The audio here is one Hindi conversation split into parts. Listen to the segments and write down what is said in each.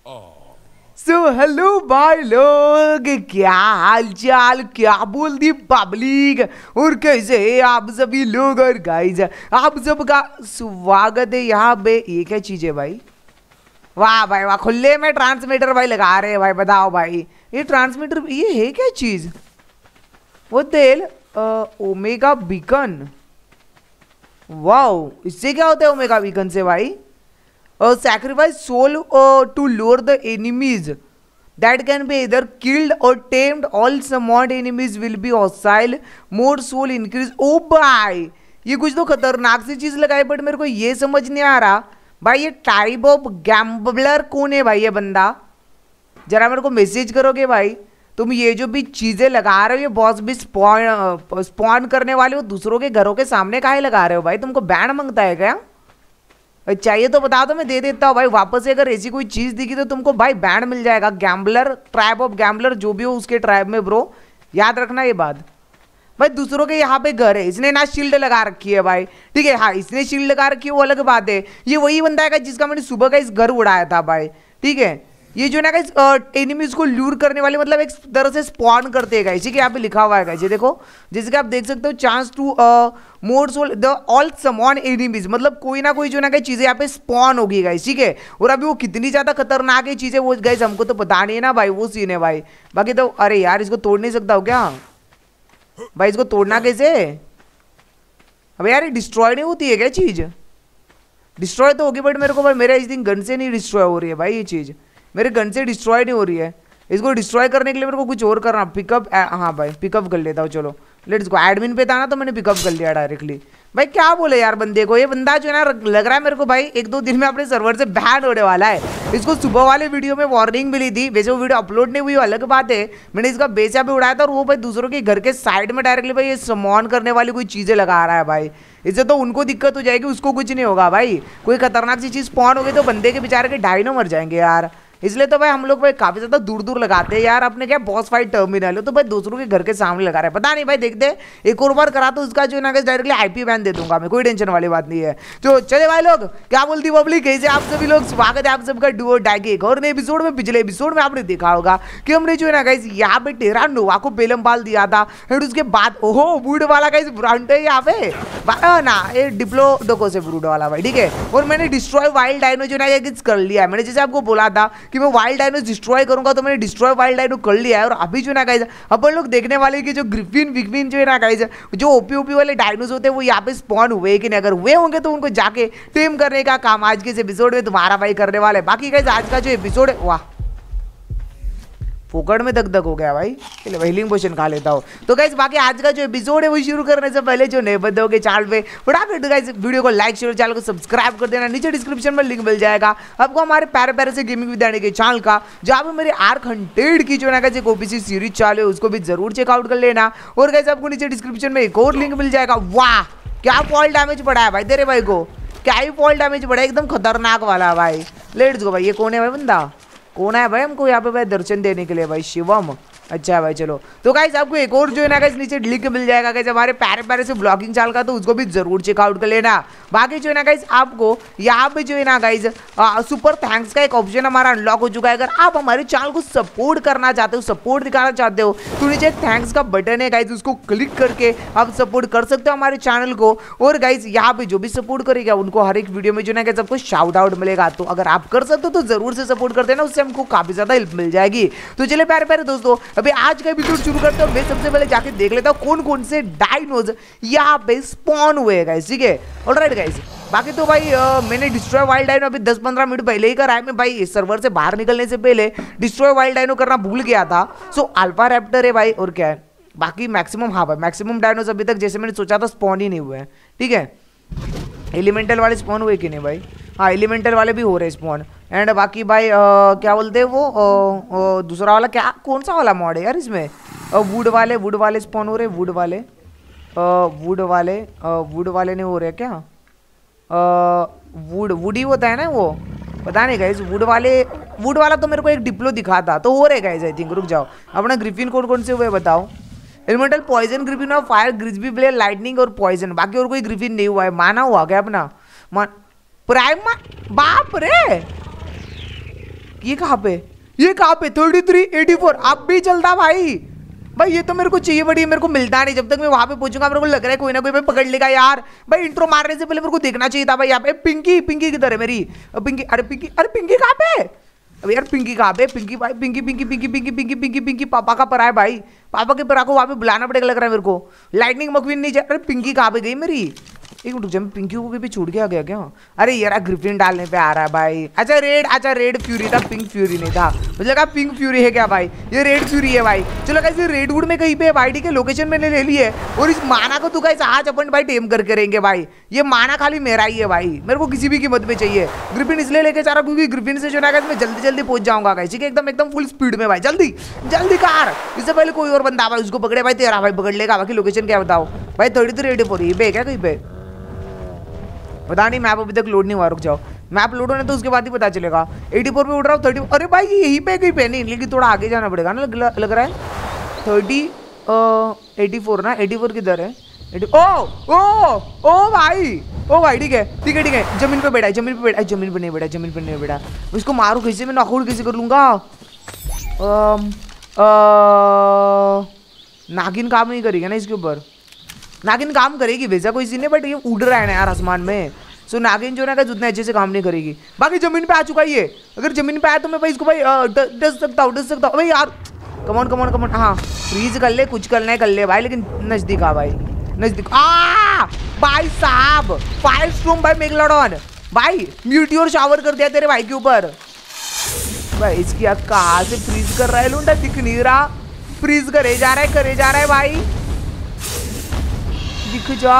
सो हेलो भाई लोग, क्या हाल चाल, क्या बोल दी पब्लिक, और कैसे है आप सभी लोग। और गाइस आप सबका स्वागत है यहाँ पे। ये क्या चीज है भाई? वाह भाई वाह, खुले में ट्रांसमीटर भाई लगा रहे हैं भाई। बताओ भाई ये ट्रांसमीटर ये है क्या चीज? वो तेल ओमेगा बीकन। वाओ, इससे क्या होता है ओमेगा बीकन से भाई? Sacrifice soul to lure the enemies that can be either killed or tamed. All summoned enemies will be hostile. More soul increase. ओ भाई ये कुछ तो खतरनाक सी चीज लगाई, बट मेरे को ये समझ नहीं आ रहा भाई ये टाइप ऑफ गैम्बलर कौन है भाई? ये बंदा जरा मेरे को मैसेज करोगे भाई? तुम ये जो भी चीजें लगा रहे हो, ये बॉस भी स्पॉन करने वाले हो दूसरों के घरों के सामने काहे लगा रहे हो भाई? तुमको बैन मांगता है क्या? चाहिए तो बता दो, मैं दे देता हूँ भाई वापस से। अगर ऐसी कोई चीज दिखी तो तुमको भाई बैंड मिल जाएगा। गैम्बलर, ट्राइब ऑफ गैम्बलर जो भी हो उसके ट्राइब में ब्रो, याद रखना ये बात भाई। दूसरों के यहाँ पे घर है, इसने ना शील्ड लगा रखी है भाई, ठीक है। हाँ, इसने शील्ड लगा रखी है वो अलग बात है। ये वही बंदा है जिसका मैंने सुबह का इस घर उड़ाया था भाई, ठीक है। ये जो ना एनिमीज को लूर करने वाले, मतलब एक तरह से स्पॉन करते हैं। इसी के यहाँ पे लिखा हुआ है ये देखो, जैसे कि आप देख सकते हो, chance to more soul the all summon enemies, मतलब कोई ना कोई जो ना चीजें यहाँ पे स्पॉन होगी गाइस, ठीक है। और अभी वो कितनी ज्यादा खतरनाक है चीजें वो गाइस हमको तो पता नहीं है ना भाई, वो सीन है भाई। बाकी तो अरे यार इसको तोड़ नहीं सकता हो क्या भाई? इसको तोड़ना कैसे? अबे यार ये डिस्ट्रॉय नहीं होती है क्या चीज? डिस्ट्रॉय तो होगी बट मेरे को भाई मेरे इस दिन गन से नहीं डिस्ट्रॉय हो रही है भाई। ये चीज मेरे गन से डिस्ट्रॉय नहीं हो रही है। इसको डिस्ट्रॉय करने के लिए मेरे को कुछ और करना। पिकअप, हाँ भाई पिकअप कर लेता हूँ, चलो लेट्स गो। एडमिन पे था ना तो मैंने पिकअप कर लिया डायरेक्टली। भाई क्या बोले यार बंदे को, ये बंदा जो है ना लग रहा है मेरे को भाई एक दो दिन में अपने सर्वर से बैन होने वाला है। इसको सुबह वाले वीडियो में वार्निंग मिली थी, वैसे वो वीडियो अपलोड नहीं हुई अलग बात है। मैंने इसका बेचा भी उड़ाया था और वो भाई दूसरों के घर के साइड में डायरेक्टली भाई ये समॉन करने वाली कोई चीजें लगा रहा है भाई। इससे तो उनको दिक्कत हो जाएगी, उसको कुछ नहीं होगा भाई। कोई खतरनाक सी चीज स्पॉन होगी तो बंदे के बेचारे के डायनो मर जाएंगे यार। इसलिए तो भाई हम लोग भाई काफी ज्यादा दूर दूर लगाते हैं यार। अपने क्या बॉस फाइट टर्मिनल है तो भाई दूसरों के घर के सामने लगा रहे हैं। पता नहीं भाई, देखते एक और बार करा तो उसका जो ना डायरेक्टली आईपी बैन दे दूंगा मैं, कोई टेंशन वाली बात नहीं है। तो चले भाई लोग, क्या बोलती पब्लिक, कैसे आप सभी लोग? स्वागत है आप सबका डुओ डाई के एक और नए एपिसोड में। पिछले एपिसोड में आपने देखा होगा कि हमने जो है ना गाइस यहाँ पे टेरा नोवा को बेलम पाल दिया था। फिर उसके बाद ओहो वुड वाला गाइस ब्रांड है यहाँ पे ना, ये डिप्लो डोको से वुड वाला भाई, ठीक है। और मैंने डिस्ट्रॉय वाइल्ड डायनो जो ना कर लिया है। मैंने जैसे आपको बोला था कि मैं वाइल्ड डायनो डिस्ट्रॉय करूंगा, तो मैंने डिस्ट्रॉय वाइल्ड डायनो कर लिया है। और अभी जो ना गाइस अपन लोग देखने वाले कि जो ग्रिफिन विगविन जो है ना गाइस, जो ओपी वाले डायनोस होते हैं वो यहाँ पे स्पॉन हुए कि नहीं। अगर हुए होंगे तो उनको जाके टेम करने का काम आज के इस एपिसोड में तुम्हारा भाई करने वाला है। बाकी गाइस आज का जो एपिसोड है, वाह फोकट में दग हो गया भाई, हीलिंग पोशन खा लेता हूँ। तो गाइस बाकी आज का जो एपिसोड है वो शुरू करने से पहले जो नए बंदे होंगे चैनल पे फटाफट गाइस वीडियो को लाइक शेयर, चैनल को सब्सक्राइब कर देना। नीचे डिस्क्रिप्शन में लिंक मिल जाएगा आपको हमारे प्यारे प्यारे से गेमिंग विद्यार्थी के चैनल का, जहाँ पे मेरे आर्क हंटेड की जो ना गाइस एक ओपीसी सीरीज चालू है, उसको भी जरूर चेकआउट कर लेना। और गाइस आपको नीचे डिस्क्रिप्शन में एक और लिंक मिल जाएगा। वाह क्या फॉल डैमेज पड़ा है भाई तेरे भाई को, क्या ही फॉल डैमेज पड़ा है, एकदम खतरनाक वाला भाई। लेट्स गो भाई। ये कौन है भाई बंदा? कौन है भाई हमको यहाँ पे भाई दर्शन देने के लिए भाई? शिवम, अच्छा भाई चलो। तो गाइस आपको एक और जो है ना गाइस नीचे लिंक मिल जाएगा गाइस हमारे प्यारे प्यारे से ब्लॉगिंग चैनल का, तो उसको भी जरूर चेकआउट कर लेना। बाकी जो है ना गाइस आपको यहाँ पे जो है ना गाइस सुपर थैंक्स का एक ऑप्शन हमारा अनलॉक हो चुका है। अगर आप हमारे चैनल को सपोर्ट करना चाहते हो, सपोर्ट दिखाना चाहते हो, तो नीचे एक थैंक्स का बटन है गाइस, उसको क्लिक करके आप सपोर्ट कर सकते हो हमारे चैनल को। और गाइस यहाँ पे जो भी सपोर्ट करेगा उनको हर एक वीडियो में जो है ना गाइस आपको शाउट आउट मिलेगा। तो अगर आप कर सकते हो तो जरूर से सपोर्ट कर देना, उससे हमको काफी ज्यादा हेल्प मिल जाएगी। तो चलिए प्यारे प्यारे दोस्तों अभी आज का एपिसोड शुरू करते हो। मैं सबसे पहले जाके देख लेता हूँ कौन कौन से डायनोज यहाँ पे स्पॉन हुए गाइस, ठीक है। ऑलराइट गाइस बाकी तो भाई मैंने डिस्ट्रॉय वाइल्ड डायनो अभी 10-15 मिनट पहले ही करा है। मैं भाई इस सर्वर से बाहर निकलने से पहले डिस्ट्रॉय वाइल्ड डायनो करना भूल गया था। सो अल्फा रैप्टर है भाई, और क्या है बाकी मैक्सिमम, हाँ भाई मैक्सिमम डायनोज अभी तक जैसे मैंने सोचा था स्पॉन ही नहीं हुए हैं, ठीक है। एलिमेंटल वाले स्पॉन हुए कि नहीं भाई? हाँ एलिमेंटल वाले भी हो रहे स्पॉन। एंड बाकी भाई क्या बोलते हैं वो दूसरा वाला क्या, कौन सा वाला मॉड है यार इसमें? वुड वाले स्पॉन हो रहे, वुड वाले नहीं हो रहे क्या? वुड ही होता है ना वो, पता नहीं गाइस। वुड वाला तो मेरे को एक डिप्लो दिखा था, तो हो रहे गाइस आई थिंक। रुक जाओ, अपना ग्रिफिन कौन से हुए बताओ? एलिमेंटल पॉइजन ग्रिफिन और फायर ग्रिस्बी ब्लेड लाइटनिंग और पॉइजन, बाकी और कोई ग्रिफिन नहीं हुआ है। माना हुआ क्या अपना प्राइम? बाप रे ये कहाँ पे 3384 अब भी चलता भाई। भाई ये तो मेरे को चाहिए बड़ी, मेरे को मिलता नहीं जब तक मैं वहां पे पहुंचूंगा। मेरे को लग रहा है कोई ना कोई भाई पकड़ लेगा यार। भाई इंट्रो मारने से पहले मेरे को देखना चाहिए था भाई यहाँ पे। पिंकी किधर है मेरी पिंकी? अरे पिंकी कहाँ पे? अब यार पिंकी कहाँ पे? पिंकी भाई पिंकी पापा का परा है भाई। पापा के परा को वहां पे बुलाना पड़ेगा लग रहा है मेरे को। लाइटनिंग मकवीन नहीं जा। अरे पिंकी कहाँ पे गई मेरी? एक मिनट रुक जा, मैं पिंकी को भी छूट गया क्या? अरे यार ग्रिफिन डालने पे आ रहा है भाई। अच्छा रेड फ्यूरी था, पिंक फ्यूरी नहीं था। मुझे लगा पिंक फ्यूरी है क्या भाई? ये रेड फ्यूरी है भाई। चलो गाइस ये रेडवुड में कहीं पे भाई, ठीक है लोकेशन मैंने ले ली है। और इस माना को तो गाइस आज अपन भाई टेम करके रहेंगे भाई। ये माना खाली मेरा ही है भाई, मेरे को किसी भी कीमत पे चाहिए। ग्रिफिन इसलिए लेके जा रहा हूं क्योंकि ग्रिफिन से जो ना मैं जल्दी पहुंच जाऊंगा गाइस, ठीक है एकदम फुल स्पीड में भाई। जल्दी कार। इससे पहले कोई और बंदा भाई उसको पकड़े भाई, तेरा भाई पकड़ लेगा। बाकी लोकेशन क्या बताओ भाई? 3384 ये पे क्या कहीं पे? पता नहीं, मैप अभी तक लोड नहीं हुआ। रुक जाओ, मैप लोड होने तो उसके बाद ही पता चलेगा। 84 पे उड़ रहा हूँ 30। अरे भाई यहीं पे कहीं पे नहीं, लेकिन थोड़ा आगे जाना पड़ेगा ना लग रहा है। 84 ना, 84 किधर है? ओ भाई ठीक है। जमीन पे बैठा है, जमीन पे नहीं बैठा। उसको मारू कैसे? मैं नॉकआउट कैसे कर लूंगा? नागिन काम नहीं करेगा ना इसके ऊपर? नागिन काम करेगी वैसा कोई सीन नहीं, बट ये उड़ रहा है ना यार आसमान में। सो नागिन जो ना उतने अच्छे से काम नहीं करेगी। बाकी जमीन पे आ चुका है ये। अगर जमीन पे आया तो मैं भाई इसको भाई डस सकता हूँ भाई यार। कमॉन हाँ फ्रीज कर ले, कुछ करना है कर ले भाई, लेकिन नजदीक आ भाई, नजदीक भाई साहब। 5 स्टॉर्म भाई मेगलोडॉन भाई, म्यूटियोर शावर कर दिया तेरे भाई के ऊपर भाई। इसकी आग कहाँ से फ्रीज कर रहा है लूंडा? दिख नहीं रहा। फ्रीज करे जा रहा है भाई, दिख जा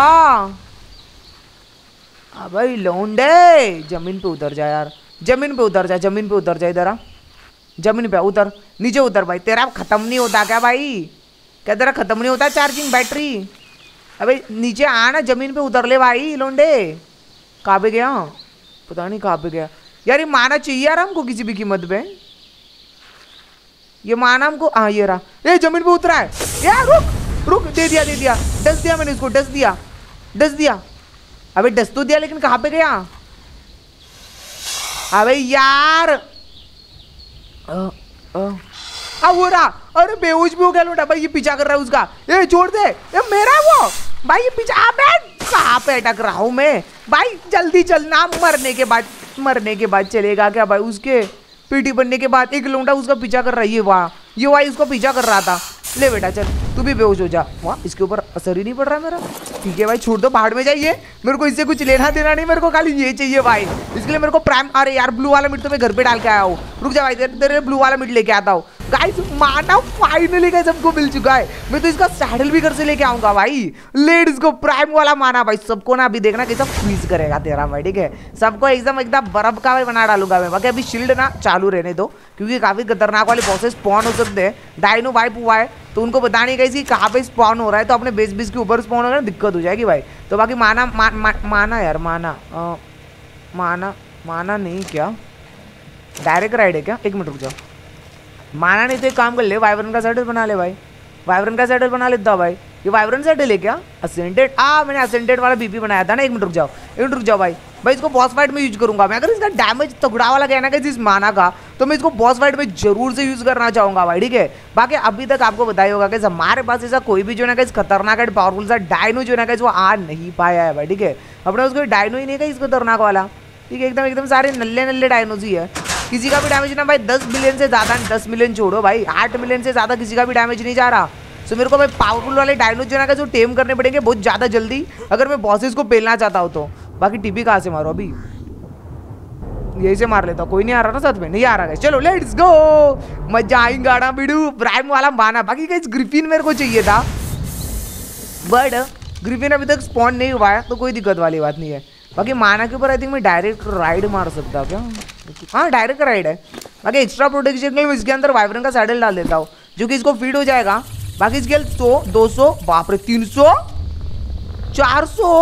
भाई लौंडे। जमीन पे उतर जा यार, जमीन पे उतर जा इधर आ। जमीन पे उतर, नीचे उतर भाई। तेरा खत्म नहीं होता क्या भाई? क्या तेरा खत्म नहीं होता चार्जिंग बैटरी? अबे नीचे आना, जमीन पे उतर ले भाई लौंडे। कहाँ पे गया? पता नहीं कहाँ पे गया यार। ये माना चाहिए यार हमको किसी भी कीमत पे। ये माना हमको। हाँ ये रहा, ये जमीन पे उतरा है यार। रुक दे दिया डस दिया मैंने इसको, डस दिया। अबे डस तो दिया, लेकिन कहाँ पे गया? अबे यार वो रहा। अरे बेहोश भी हो गया लोटा भाई, ये पीछा कर रहा है उसका। ये छोड़ दे, ये मेरा वो भाई। ये पीछा कहाँ पे अटक रहा हूँ मैं भाई? जल्दी चलना, मरने के बाद चलेगा क्या भाई? उसके पीटी बनने के बाद एक लोंडा उसका पीछा कर रहा है। ये भाई उसको पीछा कर रहा था। ले बेटा चल, तू भी बेहोश हो जा। वाह इसके ऊपर असर ही नहीं पड़ रहा मेरा। ठीक है भाई छोड़ दो, पहाड़ में जाइए। मेरे को इससे कुछ लेना देना नहीं, मेरे को खाली ये चाहिए भाई। इसके लिए मेरे को प्राइम। अरे यार ब्लू वाला मीट तो मैं घर पे डाल के आया हूँ। रुक जा भाई, तेरे ब्लू वाला मीट लेके आता हूँ। गाइस माना फाइनली गाइस सबको मिल चुका है। मैं तो इसका सैडल भी घर से लेके आऊंगा भाई। लेट्स गो, प्राइम वाला माना भाई। सबको ना अभी देखना कैसा फ्रीज करेगा तेरा भाई, ठीक है? सबको एकदम बर्फ का भाई बना डालूंगा मैं। बाकी अभी शील्ड ना चालू रहने दो, क्योंकि काफी खतरनाक वाले बॉसेस स्पॉन हो सकते हैं। डायनो वाइप हुआ है तो उनको पता नहीं कैसी कहाँ पे स्पॉन हो रहा है, तो अपने बेस के ऊपर स्पॉन हो रहा है, दिक्कत हो जाएगी भाई। तो बाकी माना यार माना नहीं क्या डायरेक्ट राइड है क्या? एक मिनट रुक जाओ। माना नहीं तो एक काम कर ले, वाइब्रेंट का सैडल बना ले भाई। वाइब्रेंट का सैडल बना लेता भाई। ये वाइब्रेंट सैडल है क्या? असेंडेड। मैंने असेंडेड वाला बीपी बनाया था ना। एक मिनट रुक जाओ भाई। इसको बॉस फाइट में यूज करूंगा मैं। अगर इसका डैमेज तगड़ा वाला गया ना कि इस माना का, तो मैं इसको बॉस फाइट में जरूर से यूज करना चाहूंगा भाई, ठीक है? बाकी अभी तक आपको बताया होगा कि हमारे पास ऐसा कोई भी जो ना कि खतरनाक एंड पावरफुल सा डायनो जो ना कि वो आ नहीं पाया है भाई, ठीक है? अपने उसको डायनो ही नहीं है इस खतरनाक वाला, ठीक है? एकदम सारे नल्ले डायनोज ही है। किसी का भी डैमेज ना भाई 10 बिलियन से ज़्यादा, 10 मिलियन छोड़ो भाई, 8 मिलियन से ज़्यादा किसी का भी डैमेज नहीं जा रहा। सो मेरे को भाई पावरफुल वाले डायनोज जो ना जो टेम करने पड़ेंगे बहुत ज़्यादा जल्दी, अगर मैं बॉसेस को पेलना चाहता हूँ तो। बाकी टीपी कहाँ से मारो? अभी यही से मार लेता हूँ। कोई नहीं आ रहा ना साथ में? नहीं आ रहा है। चलो लेट्स गो, मजा आएगा ना बिडू। प्राइम वाला माना। बाकी गाइस ग्रिफिन मेरे को चाहिए था, बट ग्रिफिन अभी तक स्पॉन नहीं हुआ है, तो कोई दिक्कत वाली बात नहीं है। बाकी माना के ऊपर आई थिंक मैं डायरेक्ट राइड मार सकता हूँ क्या? हाँ डायरेक्ट राइड है। बाकी एक्स्ट्रा प्रोटेक्शन के लिए इसके अंदर वाइब्रेंट का सैडल डाल देता हूँ, जो कि इसको फीड हो जाएगा। बाकी इसके 100 200 बाप रे 300 400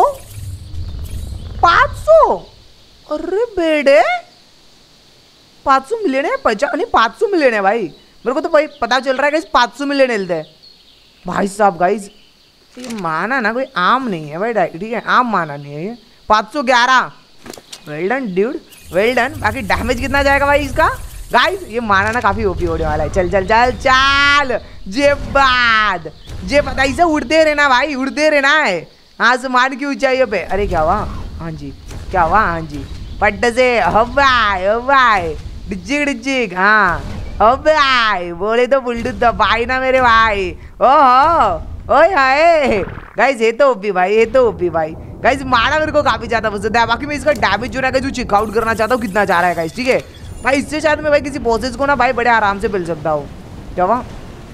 500। अरे बेड़े 500 मिलियन है। 500 मिलियन है भाई। मेरे को तो भाई पता चल रहा है कि 500 मिलियन हेल्थ है भाई साहब। गाइस ये माना ना कोई आम नहीं है भाई, ठीक है? आम माना नहीं है ये। 511 well done dude, well done. बाकी डैमेज कितना जाएगा भाई इसका? गाइस ये माना ना काफी ओपी होने वाला है। चल चल चल चल जेबाद जेबाद ऐसे उड़ते रहना भाई, उड़ते रहना है आसमान की ऊंचाइयों पे। अरे क्या हुआ? हाँ जी क्या हुआ? हाँ जी पट्ट से हवाई हवाई डिजिक डिजिक। हाँ हवाई बोले तो बुलडू दबाई ना मेरे भाई। ओहो ओए हाय गाइस ये तो ओपी भाई, ये तो ओपी भाई। गाइस मारा मेरे को काफी ज्यादा पसंद है। बाकी मैं इसका डैमेज जो ना जो चेकआउट करना चाहता हूँ कितना जा रहा है गाइस, ठीक है भाई। इससे शायद मैं भाई किसी बॉसेस को ना भाई बड़े आराम से मिल सकता हूँ। क्या हुआ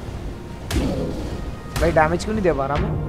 भाई? डैमेज क्यों नहीं दे पा रहा मैं?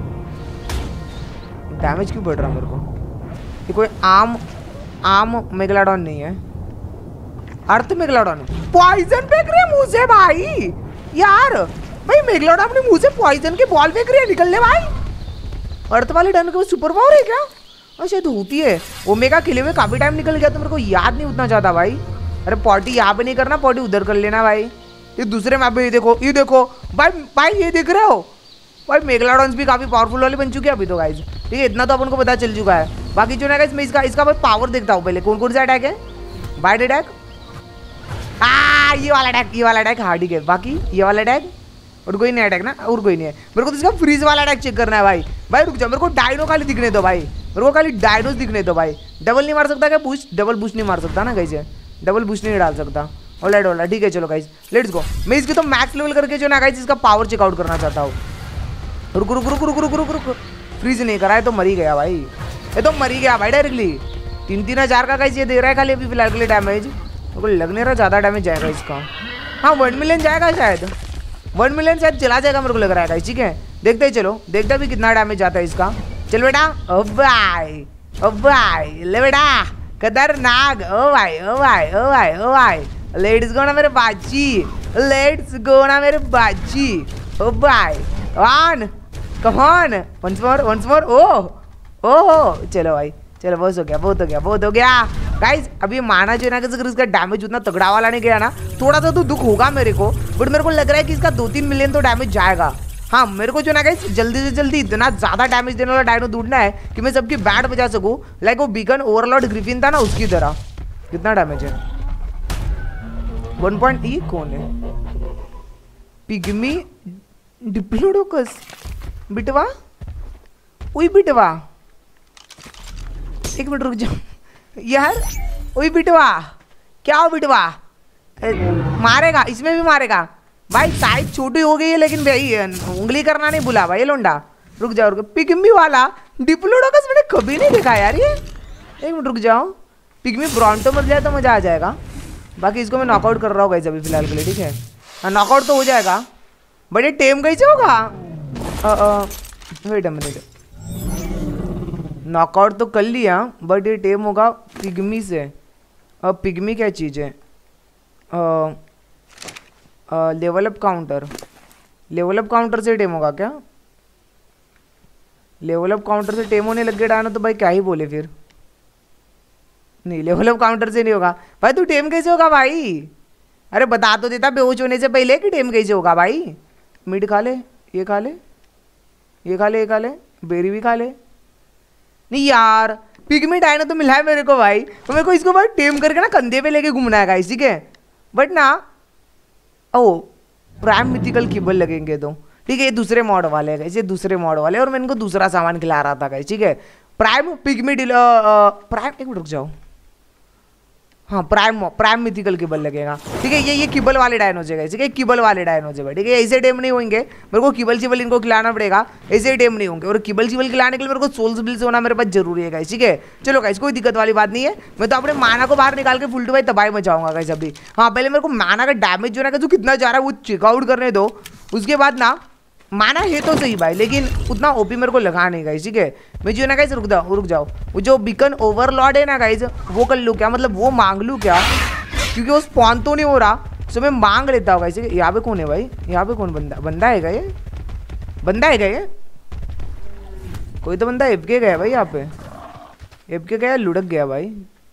डैमेज क्यों बढ़ रहा मेरे को? ये कोई आम मेगलाडॉन नहीं है, अर्थ मेगलाडॉन है। पॉइजन फेंक रहे मुंह से भाई यार। भाई मेगलाडॉन अपने मुंह से पॉइजन के बॉल फेंक रही है, निकल ले भाई। अर्थ वाले डन के सुपर पावर है क्या? अच्छा तो होती है। ओमेगा किले हुए काफी टाइम निकल गया तो मेरे को याद नहीं उतना ज्यादा भाई। अरे पॉटी यहाँ पे नहीं करना, पॉटी उधर कर लेना भाई। ये दूसरे मैप पे ये देखो भाई भाई ये देख रहे हो भाई मेगलाडॉन्स भी काफी पावरफुल वाले बन चुके हैं अभी तो गाइज, ठीक है। इतना तो अपन को पता चल चुका है। बाकी जो ना गाइज मैं इसका भाई पावर देखता हूँ पहले। कौन कौन सा अटैक है? बाइट अटैक, ये वाला अटैक हाँ ठीक है। बाकी ये वाला अटैक और कोई नहीं अटैक ना, और कोई नहीं है। मेरे को तो इसका फ्रीज वाला अटैक चेक करना है भाई। भाई रुक जाओ, मेरे को डायनो खाली दिखने दो भाई, मेरे को खाली डायनोस दिखने दो भाई। डबल नहीं मार सकता क्या? बूस्ट डबल बूस्ट नहीं मार सकता ना गाइस, डबल बूस्ट नहीं डाल सकता। ऑलराइट ठीक है चलो गाइस लेट्स गो। मैं इसकी तो मैक्स लेवल करके जो ना गाइस इसका पावर चेकआउट करना चाहता हूँ। रुक रुक रुक रुक रुक रुक रुक फ्रीज नहीं करा है तो मर ही गया भाई, ये तो मर ही गया भाई डायरेक्टली। 3,000 का गाइस ये दे रहा है खाली अभी फिलहाल के लिए डैमेज। मेरे को लग नहीं रहा ज़्यादा डैमेज जाएगा इसका। हाँ 1 मिलियन जाएगा शायद, 1 मिलियन शायद चला जाएगा मेरे को लग रहा है गाइस, ठीक है। देखते ही चलो, देखते भी कितना डैमेज जाता है इसका। चल बेटा ओ भाई ले बेटा खतरनाक। ओ भाई ओ भाई ओ भाई ओ भाई लेट्स गो ना मेरे बाजी, लेट्स गो ना मेरे बाजी। ओ भाई on come on once more. ओह चलो भाई चलो बहुत हो गया बहुत हो गया गाइस। अभी माना जो है ना कि अगर इसका डैमेज उतना तगड़ा वाला नहीं गया ना, थोड़ा सा तो दुख होगा मेरे को, बट मेरे को लग रहा है कि इसका 2-3 मिलियन तो डैमेज जाएगा। हाँ मेरे को जो ना गाइस जल्दी से जल्दी इतना ज़्यादा डैमेज देने वाला डायनो ढूंढना है कि मैं सबकी बैट बजा सकूँ, लाइक वो बीकन ओवरलॉर्ड ग्रिफिन था ना उसकी तरह। कितना डैमेज है? 1 ई कौन है? पिग्मी डिप्लोडोकस बिटवा, ओई बिटवा, एक मिनट रुक जाओ यार। ओई बिटवा क्या हो बिटवा? मारेगा, इसमें भी मारेगा भाई। साइज छोटी हो गई है लेकिन भाई उंगली करना नहीं भूला भाई लोंडा। रुक जाओ पिग्मी वाला डिप्लोडोकस मैंने कभी नहीं देखा यार ये। एक मिनट रुक जाओ, पिग्मी ब्रॉन्टो मर जाए तो मजा आ जाएगा। बाकी इसको मैं नॉकआउट कर रहा हूँ गाइस अभी फिलहाल के लिए, ठीक है। हाँ नॉकआउट तो हो जाएगा बट ये टेम कैसे होगा? वेट अ मिनट, नॉकआउट तो कर लिया बट ये टेम होगा पिग्मी से। अब पिग्मी क्या चीज़ है? Level up counter, level up counter से टेम होगा क्या? लेवल अप काउंटर से टेम होने लग गया डायनो तो भाई क्या ही बोले फिर। नहीं लेवल अप काउंटर से नहीं होगा भाई। तू टेम कैसे होगा भाई? अरे बता तो देता बेहोश होने से पहले कि टेम कैसे होगा भाई। मीट खा ले, ये खा ले, ये खा ले, ये खा ले, बेरी भी खा ले। नहीं यार पिग्मी डायनो तो मिला है मेरे को भाई, तो मेरे को इसको भाई टेम करके ना कंधे पे लेके घूमना है गाइस, ठीक है। बट ना ओ प्राइम मिथिकल किबल लगेंगे तो ठीक है। ये दूसरे मॉड वाले हैं, ये दूसरे मॉड वाले, और मैं इनको दूसरा सामान खिला रहा था गाइस, ठीक है। प्राइम पिग्मी प्राइम, एक मिनट रुक जाओ। हाँ प्राइम मिथिकल किबल लगेगा, ठीक है। ये किबल वाले डायनोज है, ठीक है। किबल वाले डायनोज है, ठीक है। ऐसे टेम नहीं होंगे, मेरे को किबल चिबल इनको खिलाना पड़ेगा, ऐसे टेम नहीं होंगे। और किबल चिबल खिलाने के लिए मेरे को सोल्स बिल्स होना मेरे पास जरूरी है गाइस, ठीक है। चलो गाइस कोई दिक्कत वाली बात नहीं है। मैं तो अपने माना को बाहर निकाल के फुल टू भाई तबाही मचाऊंगा गाइस अभी। हाँ पहले मेरे को माना का डैमेज जो ना जो कितना जा रहा है वो चेकआउट करने दो, उसके बाद ना माना है तो सही भाई, लेकिन उतना ओपी मेरे को लगा नहीं गाइस, ठीक है। मैं जो ना गाइस रुक जाओ, वो जो बीकन ओवरलॉर्ड है ना गाइस वो कर लूँ क्या? मतलब वो मांग लूँ क्या? क्योंकि वो स्पॉन तो नहीं हो रहा, सो मैं मांग लेता हूँ गाइस। यहाँ पे कौन है भाई? यहाँ पे कौन बंदा है क्या? ये बंदा है क्या? ये कोई तो बंदा एफके गया भाई, यहाँ पे एफके गया, लुढ़क गया भाई।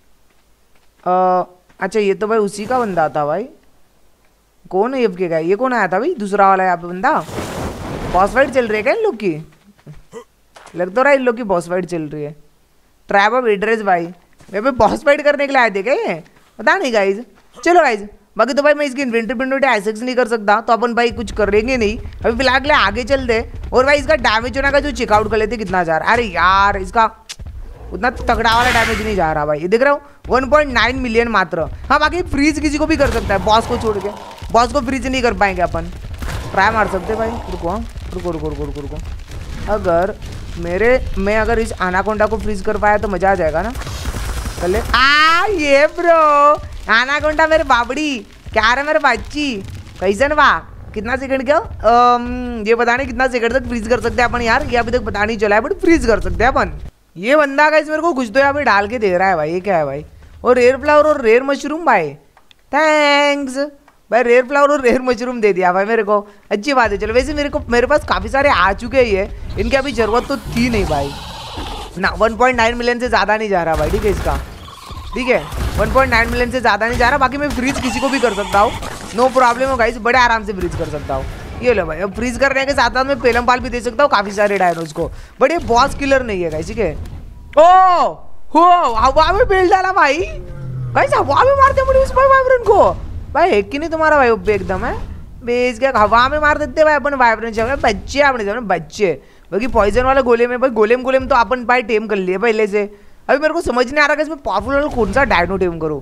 अच्छा ये तो भाई उसी का बंदा था भाई। कौन है एफके गया? ये कौन आया था भाई? दूसरा वाला यहाँ पे बंदा। बॉस फाइट चल रही है क्या इन लोग की? लग तो रहा है इन लोग की बॉस फाइट चल रही है। ट्राइब ऑफ एड्रेस भाई, मैं पे बॉस फाइट करने के लिए आए थे क्या ये? पता नहीं गाइज। चलो गाइज बाकी तो भाई मैं इसकी इन्वेंटरी एक्सेस नहीं कर सकता, तो अपन भाई कुछ करेंगे नहीं। अभी फिलहाल के लिए आगे चल दे। और भाई इसका डैमेज होने का जो चेकआउट कर लेते कितना जा रहा है। अरे यार इसका उतना तगड़ा वाला डैमेज नहीं जा रहा भाई, ये देख रहा हूँ 1.9 मिलियन मात्र। हाँ बाकी फ्रीज किसी को भी कर सकता है, बॉस को छोड़ के। बॉस को फ्रीज नहीं कर पाएंगे अपन, ट्राई मार सकते भाई। रुको रुको रुको रुको रुको रुको। अगर मैं अगर इस एनाकोंडा को फ्रीज कर पाया तो मजा आ जाएगा ना। चले ये ब्रो एनाकोंडा मेरे बाबड़ी, क्या रहा मेरे बच्ची, कैसन वाह कितना सेकंड क्या ये पता नहीं कितना सेकंड तक फ्रीज कर सकते हैं अपन यार, ये अभी तक पता नहीं चला है, बट फ्रीज कर सकते हैं अपन। ये बंदा गाइस मेरे को कुछ तो यहाँ पे डाल के दे रहा है भाई, ये क्या है भाई। और रेयर फ्लावर और रेयर मशरूम भाई, थैंक्स भाई। रेयर फ्लावर और रेयर मशरूम दे दिया भाई मेरे को, अच्छी बात है। चलो वैसे मेरे पास काफ़ी सारे आ चुके हैं ये, इनकी अभी ज़रूरत तो थी नहीं भाई ना। 1.9 मिलियन से ज़्यादा नहीं जा रहा भाई, ठीक है इसका, ठीक है 1.9 मिलियन से ज़्यादा नहीं जा रहा। बाकी मैं फ्रीज किसी को भी कर सकता हूँ, नो प्रॉब्लम हो गाइस, बड़े आराम से फ्रीज कर सकता हूँ। ये लो भाई, अब फ्रीज करने के साथ साथ मैं पेलम पाल भी दे सकता हूँ काफ़ी सारे डायनोज को, बट ये बॉस किलर नहीं है गाइस, ठीक है। ओ हो हवा में बेल डाला भाई, गाइस हवा में मारते मुझे उस वाइब्रेंट को भाई, एक ही नहीं तुम्हारा भाई उब्बे एकदम है बेच के हवा में मार देते भाई अपन वाइब्रेंट से। बच्चे अपने सामने बच्चे, बाकी पॉइजन वाला गोलेम है भाई, गोलेम तो अपन भाई टेम कर लिए पहले से। अभी मेरे को समझ नहीं आ रहा कि इसमें पावरफुल वाला कौन सा डायनो टेम करूँ।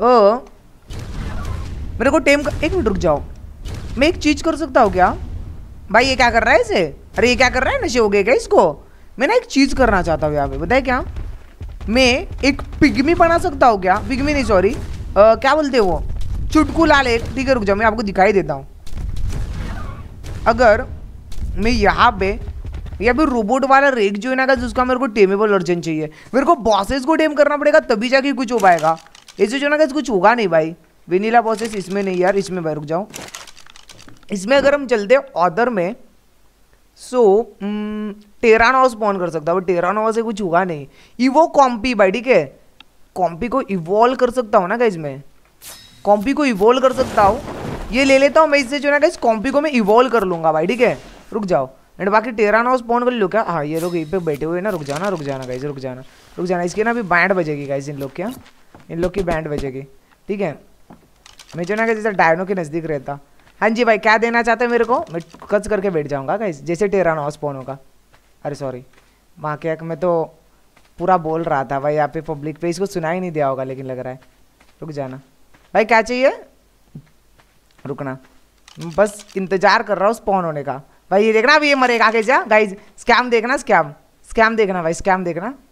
मेरे को टेम एक मिनट रुक जाओ, मैं एक चीज कर सकता हूँ क्या भाई। ये क्या कर रहा है इसे, अरे ये क्या कर रहा है, नशे हो गए क्या इसको। मैं ना एक चीज करना चाहता हूँ यहाँ पे, बताए क्या, मैं एक पिग्मी बना सकता हूँ क्या, पिग्मी नहीं सॉरी क्या बोलते हैं वो, चुटकुलाल एक, ठीक है रुक जाओ मैं आपको दिखाई देता हूँ। अगर मैं यहाँ पे रोबोट वाला रेक जो है ना जिसका मेरे को टेमेबल वर्जन चाहिए, मेरे को बॉसेस को टेम करना पड़ेगा तभी जाके कुछ हो पाएगा, ऐसे जो ना कुछ होगा नहीं भाई। वेनिला बॉसेस इसमें नहीं यार, इसमें भाई रुक जाओ, इसमें अगर हम चलते ऑर्डर में सो टेरानोवा स्पॉन कर सकता हूँ, टेरानोवा से कुछ होगा नहीं। इवो कॉम्पी भाई, ठीक है कॉम्पी को इवॉल्व कर सकता हूँ ना गाइस, मैं कॉम्पी को इवॉल्व कर सकता हूँ, ये ले लेता हूँ मैं इससे जो ना गाइस, कॉम्पी को मैं इवॉल्व कर लूंगा भाई, ठीक है रुक जाओ। एंड बाकी टेरानोवा स्पॉन कर लो क्या, हाँ ये लोग यहीं पे बैठे हुए ना, रुक जाना गाइस, रुक जाना। इसकी ना अभी बैंड बजेगी गाइस, इन लोग क्या, इन लोग की बैंड बजेगी, ठीक है। मैं जो ना गाइस जैसे डायनो के नज़दीक रहता। हाँ जी भाई क्या देना चाहते हैं मेरे को, मैं कच करके बैठ जाऊँगा गाइस जैसे टेरानोवा स्पॉन होगा। अरे सॉरी माँ के मैं तो पूरा बोल रहा था भाई यहाँ पे पब्लिक पे, इसको सुना ही नहीं दिया होगा लेकिन लग रहा है। रुक जाना भाई, क्या चाहिए, रुकना, बस इंतजार कर रहा हूँ स्पॉन होने का भाई। ये देखना अभी ये मरेगा कैसे गाइस, स्कैम देखना, स्कैम देखना भाई, स्कैम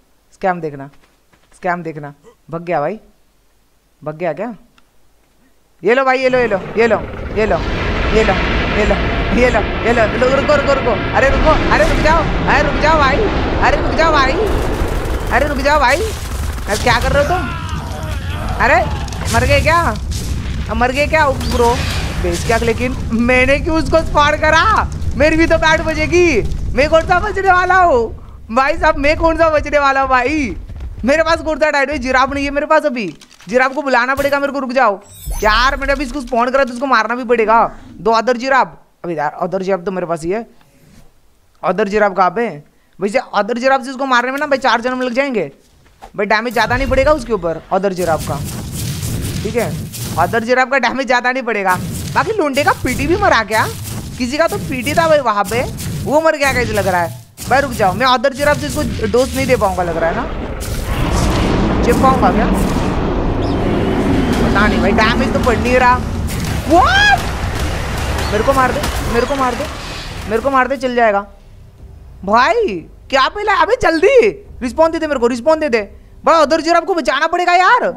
देखना। भग गया भाई, भग गया क्या, ये लो भाई, ये लो रुको, अरे रुक जाओ भाई, अरे क्या कर रहे हो तुम, अरे मर गए क्या ब्रो बेस क्या। लेकिन मैंने क्यों उसको स्पॉट करा, मेरी भी तो बैट बजेगी, मैं कौन सा बचने वाला हूँ भाई साहब, मैं कौन सा बचने वाला हूँ भाई। मेरे पास कौन सा डायनो, जिराफ नहीं है मेरे पास, अभी जिराफ को बुलाना पड़ेगा मेरे को, रुक जाओ यार। मैंने अभी इसको स्पॉन करा तो उसको मारना भी पड़ेगा। 2 अदर जिराफ, अभी यार अदर जिराफ तो मेरे पास ही है, अदर जिराफ कहाँ पे वैसे, अदर जिराफ से उसको मारने में ना भाई 4 जन्म लग जाएंगे भाई, डैमेज ज़्यादा नहीं पड़ेगा उसके ऊपर अदर जिराफ का, ठीक है अदर जिराफ का डैमेज ज़्यादा नहीं पड़ेगा। बाकी लोंडे का पीटी भी मरा क्या, किसी का तो पीटी था भाई वहाँ पे, वो मर गया कैसे लग रहा है भाई। रुक जाओ मैं अदर जिराफ से इसको डोज नहीं दे पाऊंगा लग रहा है ना, चिप पाऊंगा क्या पता नहीं भाई, डैमेज तो पड़ नहीं रहा। व्हाट, मेरे को मार दे चल जाएगा भाई, क्या पहला, अबे जल्दी रिस्पॉन्स दे दे मेरे को, रिस्पॉन्स दे दे भाई, अदर जिराफ को बचाना पड़ेगा यार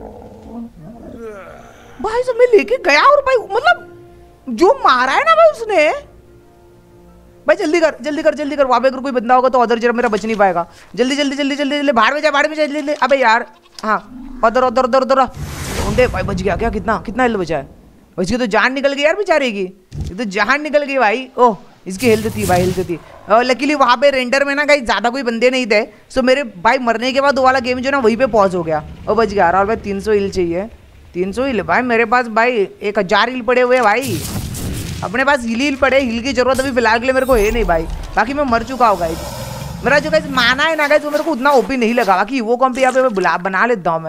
भाई। सब मैं लेके गया और भाई मतलब जो मारा है ना भाई उसने, भाई जल्दी कर वहां पे अगर कोई बंदा होगा तो अदर जिराफ मेरा बच नहीं पाएगा। जल्दी बाहर में जा जल्दी। अबे यार हाँ उधर ढूंढे भाई, बच गया क्या, कितना हेल्थ बचा है, बच गया तो जान निकल गई यार बेचारे की, ये तो जान निकल गई भाई। ओह इसकी हेल्थ थी लकीली वहाँ पे रेंडर में ना कहीं ज़्यादा कोई बंदे नहीं थे, सो मेरे भाई मरने के बाद वो वाला गेम जो ना वहीं पे पॉज हो गया और बच गया। और भाई 300 हिल चाहिए, 300 हिल भाई मेरे पास भाई 1000 हिल पड़े हुए भाई, अपने पास हिल पड़े, हिल की जरूरत अभी फिलहाल के लिए मेरे को है नहीं भाई। बाकी मैं मर चुका होगा, मेरा जो गाइस माना है ना गाइस वो मेरे को उतना ओपी नहीं लगा। बाकी वो कॉम्पी यहाँ पे बना लेता हूँ मैं,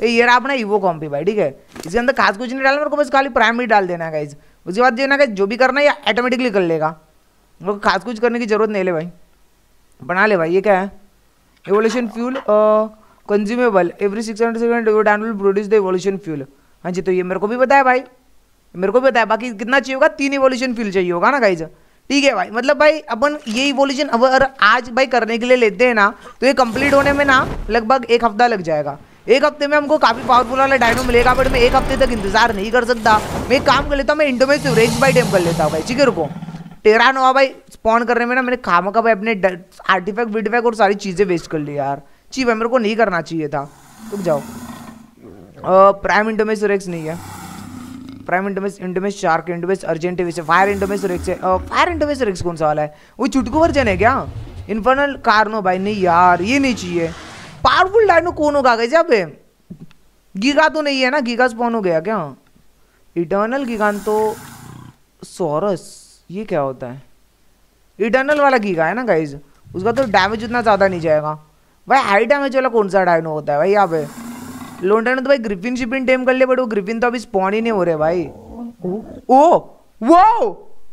ये रहा अपना ईवो कॉम्पी भाई, ठीक है। इसके अंदर खास कुछ नहीं डालना मेरे को, बस खाली प्राइम ही डाल देना है गाइज। उसके बाद जो है ना गाइज जो भी करना है ऑटोमेटिकली कर लेगा, मेरे को खास कुछ करने की जरूरत नहीं ले भाई। बना ले भाई। ये क्या है? Evolution fuel consumable every 600 second then will produce the evolution fuel. हाँ जी, तो ये मेरे को भी पता है भाई, मेरे को भी पता है। बाकी कितना चाहिए होगा? 3 एवोल्यूशन फ्यूल चाहिए होगा ना गाइज, ठीक है भाई। मतलब भाई अपन ये इवोल्यूशन अगर आज भाई करने के लिए लेते हैं ना, तो ये कंप्लीट होने में ना लगभग 1 हफ्ता लग जाएगा। 1 हफ्ते में हमको काफी पावरफुल वाला डायनो मिलेगा, बट मैं 1 हफ्ते तक इंतजार नहीं कर सकता। मैं एक काम कर लेता हूँ, मैं इंडोमेस रेंज बाई टेम कर लेता हूँ भाई, ठीक है। रुको, टेरा नोवा भाई स्पॉन करने में ना मैंने खामा का भाई अपने आर्टिफैक्ट विडफैक्ट और सारी चीजें वेस्ट कर ली यार। ची भाई मेरे को नहीं करना चाहिए था, रुक जाओ। प्राइम इंडोमेस रेक्स नहीं है, प्राइम इंडोमेस शार्क, इंडोमेस अर्जेंटिविस है, फायर इंडोमेस रेक्स है। फायर इंडोमेस रेक्स कौन सा वाला है? वो चुटकू वर्जन है क्या? इन्फर्नल कार्नो भाई नहीं यार, ये नहीं चाहिए। पावरफुल डायनो कौन होगा गाइस यहाँ पे? गीगा तो नहीं है ना? गीगा स्पॉन हो गया क्या? इटर्नल गिगांतो सोरस, ये क्या होता है? इटर्नल वाला गीगा है ना गाइस, उसका तो डैमेज उतना ज्यादा नहीं जाएगा भाई। हाई डैमेज वाला कौन सा डायनो होता है भाई यहाँ पे? लोन डायनो तो भाई ग्रिफिन शिपिन टेम कर ले, बट वो ग्रिफिन तो अभी स्पॉन ही नहीं हो रहे भाई। ओ वो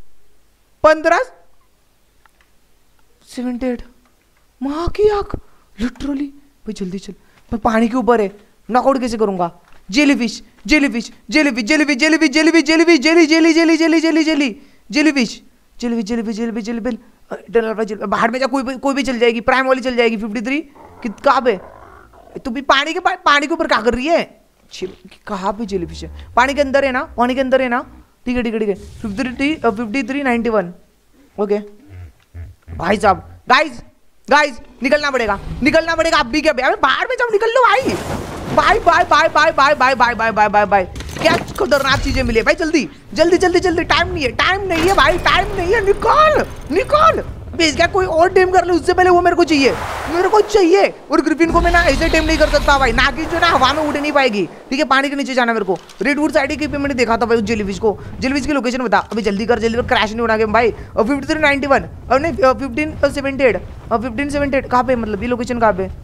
1578 माँ की आंख लिटरली भाई। जल्दी चल भाई, पानी के ऊपर है, नॉकआउट कैसे करूंगा? Jellyfish jellyfish jellyfish jellyfish jellyfish jellyfish jellyfish jelly jelly jelly jelly jelly jelly jellyfish jellyfish jellyfish jellyfish jellyfish बाहर में जा, कोई भी चल जाएगी, प्राइम वाली चल जाएगी। 53 कहाँ पे? तू भी पानी के ऊपर क्या कर रही है? कहाँ पे जेलीफिश है? पानी के अंदर है ना, पानी के अंदर है ना, ठीक है ठीक है ठीक है। 5391 ओके भाई साहब। गाइस गाइस निकलना पड़ेगा अभी क्या? बाहर में जाओ, निकल लो भाई। Bye bye bye bye bye bye bye bye bye bye bye. क्या खतरनाक चीजें मिली भाई, जल्दी जल्दी जल्दी जल्दी, टाइम नहीं है भाई, टाइम नहीं है। निकाल भेज क्या? कोई और टेम कर ले, उससे पहले वो मेरे को चाहिए। और ग्रिफिन को मैं ना ऐसे टेम नहीं कर सकता भाई, ना कि जो ना हवा में उड़ नहीं पाएगी, ठीक है। पानी के नीचे जाना मेरे को। रेडवुड साइड की पेमेंट देखा था भाई उस जेलीफिश को। जेलीफिश की लोकेशन बता अभी, जल्दी कर क्रैश नहीं होना गेम भाई। 5391 और नहीं 1578 1578 कहाँ पे? मतलब ये लोकेशन कहाँ पे?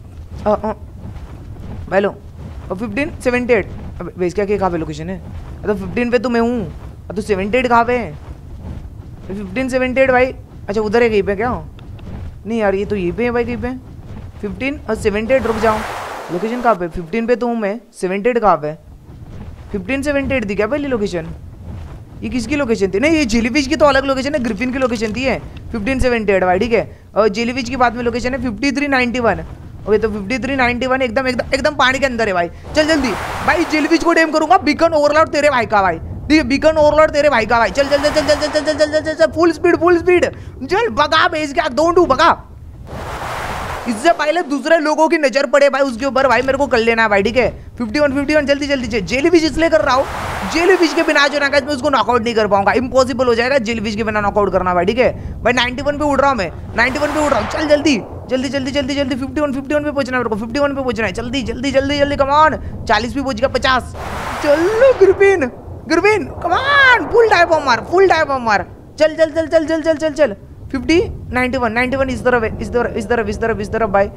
हेलो 1578 भेज क्या कहाँ पे लोकेशन है? तो 15 पे तो मैं हूँ, तो 78 कहाँ पे है? 1578 भाई। अच्छा उधर है कहीं पे क्या? नहीं यार, ये तो यहीं पे है भाई कहीं पे। 15 और 78 रुक जाओ, लोकेशन कहाँ पे? 15 पे तो हूँ मैं, 78 कहाँ पे? 1578 थी क्या पहली लोकेशन? ये किसकी लोकेशन थी? नहीं ये जेलीफिश की तो अलग लोकेशन है, ग्रिफिन की लोकेशन थी है 1578 भाई, ठीक है। और जेलीफिश की बाद में लोकेशन है 5391। ओके तो 5391 एकदम पानी के अंदर है भाई। चल जल्दी भाई, जेलीफिश को टेम करूंगा। बीकन ओवरलॉर्ड तेरे भाई का भाई, ठीक है। बीकन ओवरलॉर्ड तेरे भाई का भाई। चल चल चल चल चल चल चल चल चल चल, फुल स्पीड चल भगा बेस क्या डोंट डू भगा। इससे पहले दूसरे लोगों की नजर पड़े भाई उसके ऊपर भाई, मेरे को कर लेना है भाई, ठीक है। 51 जल्दी जल्दी। जेलीफिश इसलिए कर रहा हूँ, जेलीफिश के बिना जो ना मैं उसको नॉकआउट नहीं कर पाऊंगा, इम्पॉसिबल हो जाएगा जेलीफिश के बिना नॉकआउट करना भाई, ठीक है भाई। 91 पे उड़ रहा हूँ मैं, 91 पे उड़ रहा हूँ। चल जल्दी जल्दी जल्दी जल्दी जल्दी 51 पे पहुंचना है मेरे को, 51 पे पहुंचना है। जल्दी जल्दी जल्दी जल्दी कमान। 40 पे पहुंच गया, 50। चलो Griffin come on, full type of मार। चल चल चल चल चल चल चल चल 50 91 इस तरफ है, इस तरफ भाई,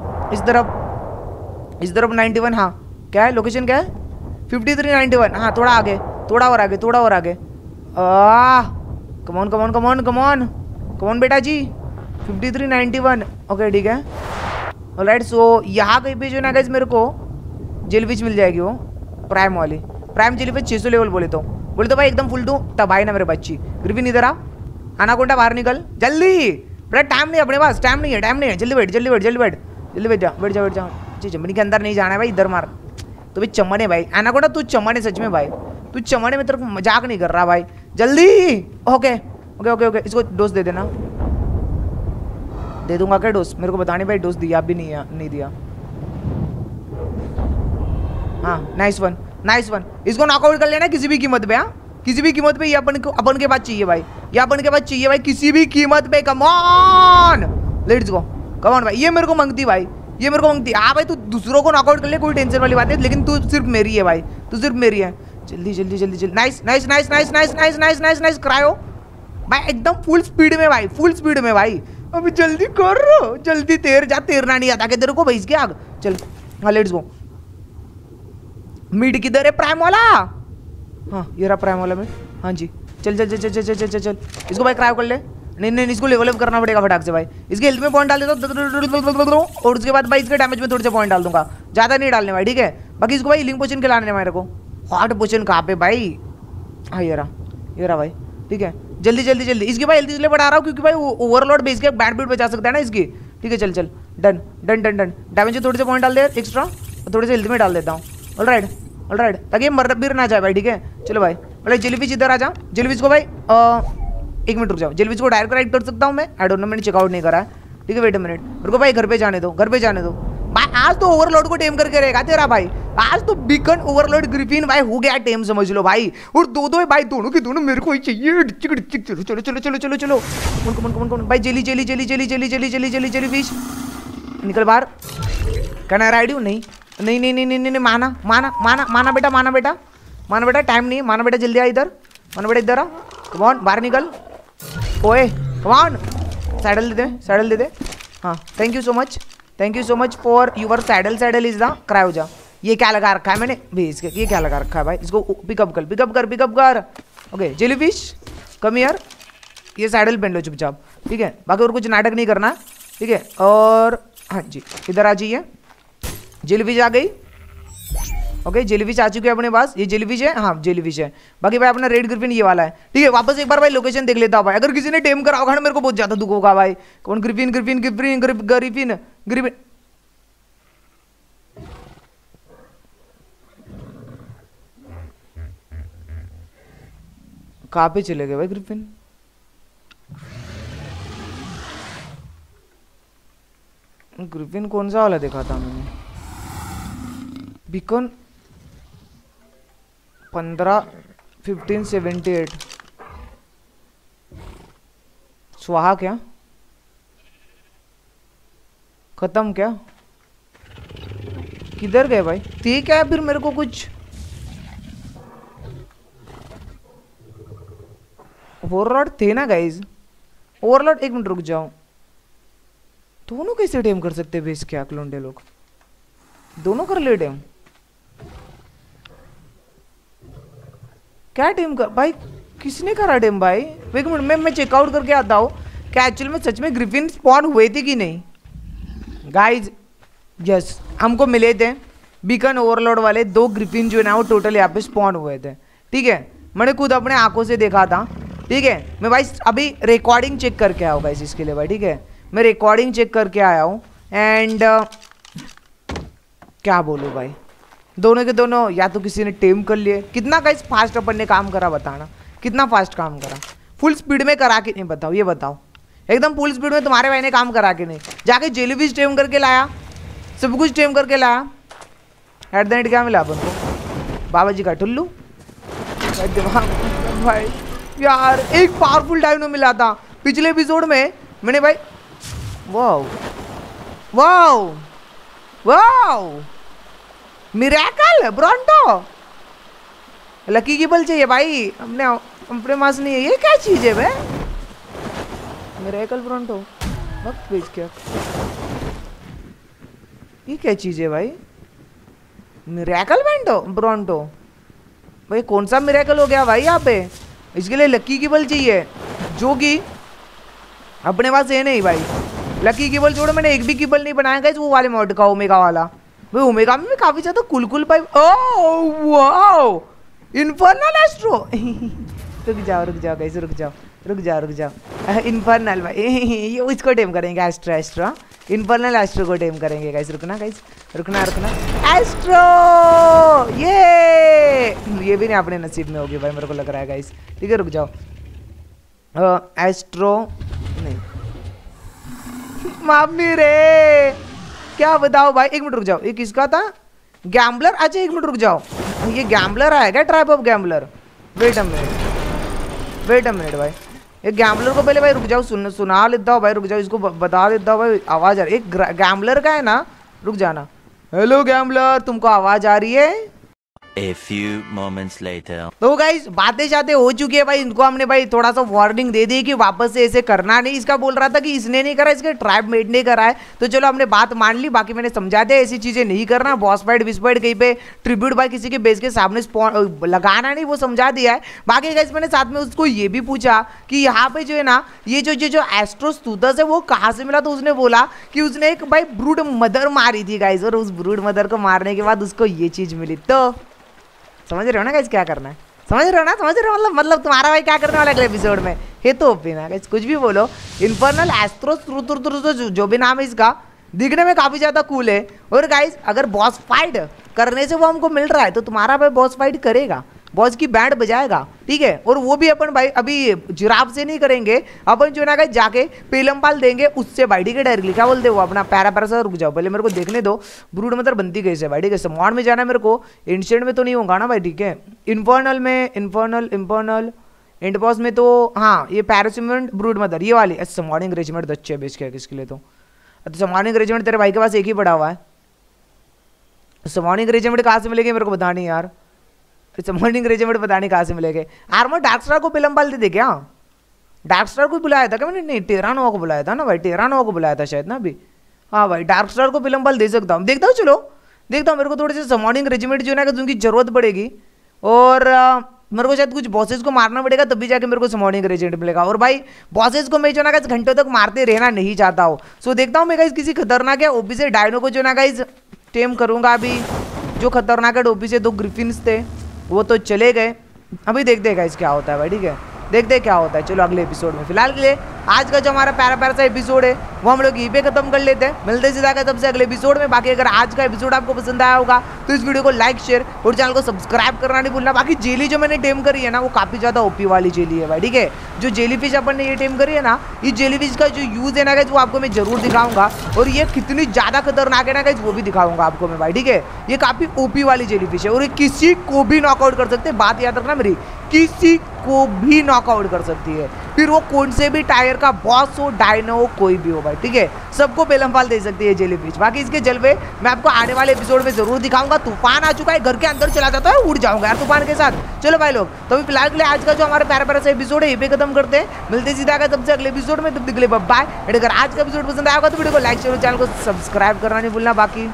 इस तरफ 91। हाँ क्या है लोकेशन, क्या है? 5391। हाँ थोड़ा और आगे। कमॉन बेटा जी। 5391 ओके ठीक है। ऑलराइट सो यहाँ कहीं पे जो ना गाइस मेरे को जेलीफिश मिल जाएगी, वो प्राइम जेलीफिश 600 लेवल बोले तो भाई एकदम फुल दूँ तब आए ना मेरे बच्ची। ग्रिफिन इधर आ, अनाकोंडा बाहर निकल जल्दी। बेटा टाइम नहीं है अपने पास, टाइम नहीं है। जल्दी बैठ जा। चमड़ी के अंदर नहीं जाना है भाई, इधर मार। तो भाई चमन है भाई, अनाकोंडा तू चमन है सच में भाई, तू चमन है। मैं तेरे को मजाक नहीं कर रहा भाई, जल्दी। ओके इसको डोज दे देना। दे दूंगा क्या डोज? मेरे को बताने भाई डोज दिया भी नहीं दिया। हाँ नाइस वन। इसको नॉकआउट कर लेना किसी भी कीमत पे। हाँ किसी भी कीमत पे ये अपन के पास चाहिए भाई, किसी भी कीमत पे। Come on let's go, come on भाई। ये मेरे को मांगती भाई, हाँ भाई तू दूसरों को नॉकआउट कर ले, कोई टेंशन वाली बात नहीं, लेकिन तू सिर्फ मेरी है भाई, जल्दी। नाइस क्रायो भाई, एकदम फुल स्पीड में भाई। अभी जल्दी कर, जल्दी तैरना नहीं आता क्या तेरे को भाई इसके आग? चल हाँ लेट्स गो। मिड किधर है प्राइम वाला? हाँ ये रहा प्राइम वाला मिड। हाँ जी चल चल चल चल चल चल चल चल इसको भाई क्राइव कर ले। नहीं नहीं इसको लेवल अप करना पड़ेगा फटाक से भाई। इसके हेल्थ में पॉइंट डाल देता हूँ और उसके बाद भाई इसके डैमेज में थोड़े से पॉइंट डाल दूंगा, ज़्यादा नहीं डालने भाई, ठीक है। बाकी इसको भाई हीलिंग पोशन खिलाने है मेरे को। हॉट पोशन कहाँ पे भाई? हाँ ये रहा भाई, ठीक है। जल्दी जल्दी जल्दी इसकी भाई हेल्थ इसलिए बढ़ा रहा हूँ क्योंकि भाई ओवरलोड बेस के बैड बीट बचा सकता है ना इसकी, ठीक है। चल चल done done done done. Damage में थोड़े से पॉइंट डाल दे एक्स्ट्रा, थोड़े से हेल्थ में डाल देता हूँ। ऑलराइट ताकि मर भी ना जाए भाई, ठीक है। चलो भाई बोले जेलीफिश इधर आ जा। जेलीफिश को भाई 1 मिनट रुक जाओ। जेलीफिश को डायरेक्ट राइड कर सकता हूँ मैं? आई डोंट नो, मैंने चेकआउट नहीं करा है, ठीक है। वेट अ मिनट, रुको भाई घर पे जाने दो, घर पे जाने दो भाई। आज तो ओवरलोड को टेम करके रहेगा तेरा भाई। आज तो बीकन ओवरलोड ग्रिफिन भाई हो गया टेम, समझ लो भाई। और दो भाई, दोनों के दोनों मेरे को ही चाहिए। चलो चलो चलो चलो चलो चलो कौन भाई? Jelly jelly jelly jelly jelly jelly jelly jelly jellyfish निकल बाहर। कहना राइड यू? नहीं नहीं नहीं नहीं नहीं माना माना माना माना बेटा, माना बेटा, माना बेटा, टाइम नहीं है। माना बेटा जल्दी आ इधर, माना बेटा इधर आ। कमॉन बाहर निकल, ओए कमॉन। सैडल दे दे, सैडल दे दे। हाँ thank you so much for your saddle. Saddle is the क्रायोजा। ये क्या लगा रखा है मैंने भी इसके? ये क्या लगा रखा है भाई? इसको पिकअप कर पिकअप कर पिकअप कर। ओके जेलीफिश कम हियर, ये सैडल पहन लो चुपचाप, ठीक है। बाकी और कुछ नाटक नहीं करना, ठीक है। और हाँ जी इधर आ जाइए। जेलीफिश आ गई, ओके जेलीफिश आ चुकी है अपने पास। ये जेलीफिश है, हाँ जेलीफिश है। बाकी भाई अपना रेड ग्रिफिन ये वाला है, ठीक है। वापस एक बार भाई लोकेशन देख लेता हूँ भाई। अगर किसी ने टेम करा होगा ना मेरे को बहुत ज्यादा दुख होगा भाई। कौन? Griffin griffin griffin griffin griffin. कहाँ पे चले गए भाई ग्रिफिन? ग्रिफिन कौन सा वाला देखा था मैंने? बीकन 15-15-78 स्वाहा क्या? खत्म क्या? किधर गए भाई? ठीक है फिर मेरे को कुछ ओवरलॉड थे ना गाइज। ओवरलॉड 1 मिनट रुक जाओ। दोनों कैसे टेम कर सकते बेस क्या क्लोंडे लोग? दोनों कर ले टेम? क्या टेम कर भाई? किसने करा टेम भाई? एक मिनट मैं चेकआउट करके आता हूँ क्या एक्चुअल में सच में ग्रिफिन स्पॉन हुए थे कि नहीं गाइज। यस हमको मिले थे बीकन ओवरलोड वाले 2 ग्रिफिन जो है ना वो टोटल यहाँ पे स्पॉन हुए थे, ठीक है। मैंने खुद अपने आंखों से देखा था, ठीक है। मैं भाई अभी रिकॉर्डिंग चेक करके आया हूँ गाइस इसके लिए भाई, ठीक है। मैं रिकॉर्डिंग चेक करके आया हूँ एंड क्या बोलूँ भाई, दोनों के दोनों या तो किसी ने टेम कर लिए। कितना गाइस फास्ट अपन ने काम करा बताना, कितना फास्ट काम करा? फुल स्पीड में करा कि नहीं बताओ, ये बताओ। एकदम फुल स्पीड में तुम्हारे भाई ने काम करा कि नहीं? जाके जेलीफिश टेम करके लाया, सब कुछ टेम करके लाया। एट द एंड क्या मिला अपन को? बाबा जी का टुल्लू भाई। यार एक पावरफुल डायनो मिला था पिछले एपिसोड में मैंने भाई। Wow wow wow miracle bronto. Lucky की बल चाहिए भाई हमने अपने पास नहीं है। ये क्या चीज है भाई? मिरेकल ब्रोंटो वक्त भेज क्या? ये क्या चीज है भाई? मिरेकल ब्रोंटो भाई कौन सा मिरेकल हो गया भाई यहाँ पे? इसके लिए लकी की बल चाहिए जो कि अपने पास है नहीं भाई। लकी की बल छोड़ो, मैंने एक भी की बल नहीं बनाया गाइस वो वाले मॉड का ओमेगा वाला। भाई ओमेगा में भी काफी ज्यादा कुल पाइप। ओह वाओ इन्फर्नल एस्ट्रो। रुक जाओ गाइस रुक जाओ इन्फर्नल भाई ये इसको टेम करेंगे एस्ट्रो इन्फर्नल एस्ट्रो को टेम करेंगे गाइस। रुकना एस्ट्रो ये भी नहीं अपने नसीब में होगी भाई मेरे को लग रहा है गाइस, ठीक है। रुक जाओ एस्ट्रो नहीं मामी रे क्या बताओ भाई। 1 मिनट रुक जाओ, ये किसका था? गैम्बलर। अच्छा 1 मिनट रुक जाओ, ये गैम्बलर आएगा tribe of gambler. Wait a minute भाई, ये गैम्बलर को पहले भाई रुक जाओ सुना लेता हूँ भाई। रुक जाओ इसको बता देता हूँ भाई। आवाज आ रही है गैम्बलर का है ना? रुक जाना। हेलो गैम्बलर तुमको आवाज आ रही है? A few moments later. तो गाइस बातें शातें हो चुकी है भाई, इनको हमने भाई थोड़ा सा वार्निंग दे दी कि वापस से ऐसे करना नहीं। इसका बोल रहा था कि इसने नहीं करा, इसके ट्राइब मेट ने करा है, तो चलो हमने बात मान ली। बाकी मैंने समझा दिया ऐसी चीजें नहीं करना, बॉस फाइट विस फाइट कहीं पे ट्रिब्यूट भाई किसी के बेस के सामने लगाना नहीं, वो समझा दिया है। बाकी गाइस मैंने साथ में उसको ये भी पूछा कि यहाँ पे जो है ना ये जो एस्ट्रोस्तुतस है वो कहाँ से मिला, तो उसने बोला कि उसने एक भाई ब्रूड मदर मारी थी गाइस, और उस ब्रूड मदर को मारने के बाद उसको ये चीज मिली। तो समझ रहे हो ना गाइस क्या करना है, समझ रहे हो ना, समझ रहे हो मतलब तुम्हारा भाई क्या करने वाला अगले एपिसोड में। ये तो ओपी ना गाइस, कुछ भी बोलो। इन्फर्नल एस्ट्रो जो भी नाम है इसका, दिखने में काफी ज्यादा कूल है। और गाइस अगर बॉस फाइट करने से वो हमको मिल रहा है तो तुम्हारा भाई बॉस फाइट करेगा, बॉस की बैंड बजाएगा, ठीक है। और वो भी अपन भाई अभी जिराफ से नहीं करेंगे, अपन जो ना जाके पेलमपाल देंगे उससे भाई, ठीक है। डायरेक्टली क्या बोलते हो अपना पैरा से रुक जाओ, पहले मेरे को देखने दो ब्रूड मतलब बनती कैसे भाई, ठीक है। समॉन में जाना है मेरे को, एंशिएंट में तो नहीं होगा ना भाई, ठीक है। इन्फर्नल एंड बॉस में तो हाँ ये पैरासिमेंट ब्रूड मदर ये वाली। अच्छा समॉनिंग रेजिमेंट तो अच्छे है बेच के किसके लिए, तो अच्छा समॉनिंग रेजिमेंट तेरे भाई के पास एक ही पड़ा हुआ है। समॉनिंग रेजिमेंट कहाँ से मिलेगी मेरे को बता नहीं यार, समॉनिंग रेजिमेंट पता नहीं कहाँ से मिलेंगे। आर्मर डार्क स्टार को पिलमपाल दे क्या, डार्क स्टार को बुलाया था क्या मैंने, नहीं टेरानोवा को बुलाया था ना भाई, टेरानोवा को बुलाया था शायद ना अभी। हाँ भाई डार्क स्टार को पिलमपाल दे सकता हूँ, देखता हूँ चलो देखता हूँ। मेरे को थोड़ी सी समॉनिंग रेजिमेंट जो है ना उनकी जरूरत पड़ेगी, और मेरे को शायद कुछ बॉसेस को मारना पड़ेगा तभी जाके मेरे को समॉनिंग रेजिमेंट मिलेगा। और भाई बॉसेस को मैं जो ना गाइस घंटों तक मारते रहना नहीं चाहता हूँ। सो देखता हूँ मैं गाइस किसी खतरनाक है ओपी से डायनो को जो ना गाइस टेम करूंगा। अभी जो खतरनाक है ओपी से 2 ग्रिफिन्स थे वो तो चले गए, अभी देखते हैं गाइस क्या होता है भाई, ठीक है। देखते हैं क्या होता है, चलो अगले एपिसोड में। फिलहाल के लिए आज का जो हमारा पैरा सा एपिसोड है वो हम लोग यहीं पे खत्म कर लेते हैं। मिलते हैं सीधा सबसे अगले एपिसोड में। बाकी अगर आज का एपिसोड आपको पसंद आया होगा तो इस वीडियो को लाइक शेयर और चैनल को सब्सक्राइब करना नहीं भूलना। बाकी जेली जो मैंने टेम करी है ना वो काफी ज्यादा ओपी वाली जेली है भाई, ठीक है। जो जेली फिश अपन ने ये टेम करी है ना, इस जेली फिश का जो यूज है ना गाइस वो आपको मैं जरूर दिखाऊंगा, और ये कितनी ज्यादा खतरनाक है ना गाइस वो भी दिखाऊंगा आपको मैं भाई, ठीक है। ये काफी ओपी वाली जेली फिश है और ये किसी को भी नॉकआउट कर सकते हैं, बात याद रखना मेरी, किसी को भी नॉकआउट कर सकती है, फिर वो कौन से भी टायर का बॉस हो, डायनो हो, कोई भी हो भाई, ठीक है। सबको पेलमपाल दे सकती है जेलीफिश। बाकी इसके जलवे मैं आपको आने वाले एपिसोड में जरूर दिखाऊंगा। तूफान आ चुका है, घर के अंदर चला जाता है, उड़ जाऊंगा यार तूफान के साथ। चलो भाई लोग, तो अभी फिलहाल के लिए आज का जो हमारा प्यारा से एपिसोड है ये पे खत्म करते हैं। मिलते सीधा का सबसे अगले एपिसोड में, तब तक के लिए बाय। अगर आज का एपिसोड पसंद आया होगा तो वीडियो को लाइक शेयर, चैनल को सब्सक्राइब करना नहीं भूलना। बाकी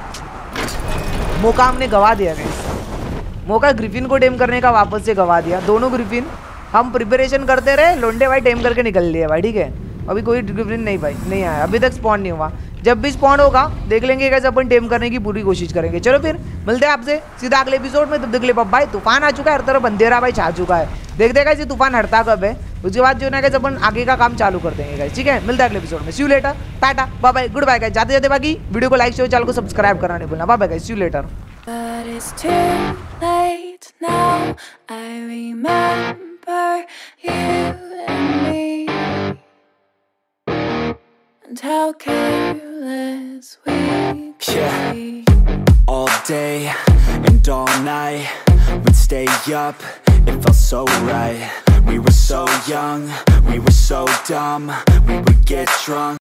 मौका हमने गवा दिया गाइस, मौका ग्रिफिन को टेम करने का वापस से गवा दिया। दोनों ग्रिफिन हम प्रिपरेशन करते रहे, लोंडे भाई टेम करके निकल लिए भाई, ठीक है। अभी कोई ग्रिफिन नहीं भाई नहीं आया, अभी तक स्पॉन नहीं हुआ। जब भी स्पॉन होगा देख लेंगे कैसे अपन टेम करने की पूरी कोशिश करेंगे। चलो फिर मिलते हैं आपसे सीधा अगले एपिसोड में, तब तक के लिए बाय। तूफान आ चुका है, हर तरफ अंधेरा भाई छा चुका है, देख देगा ये तूफान हटता कब है, उसके बाद जो है कैसे अपन आगे का काम चालू कर देंगे गाइस, ठीक है। मिलता है अगले एपिसोड में, see you later, tata bye bye, good bye guys. जाते जाते बाकी वीडियो को लाइक शेयर, चैनल को सब्सक्राइब करना नहीं भूलना। Bye bye guys, see you later. But it's too late now. I remember you and me, and how careless we could be. All day and all night, we'd stay up, it felt so right. We were so young, we were so dumb, we would get drunk.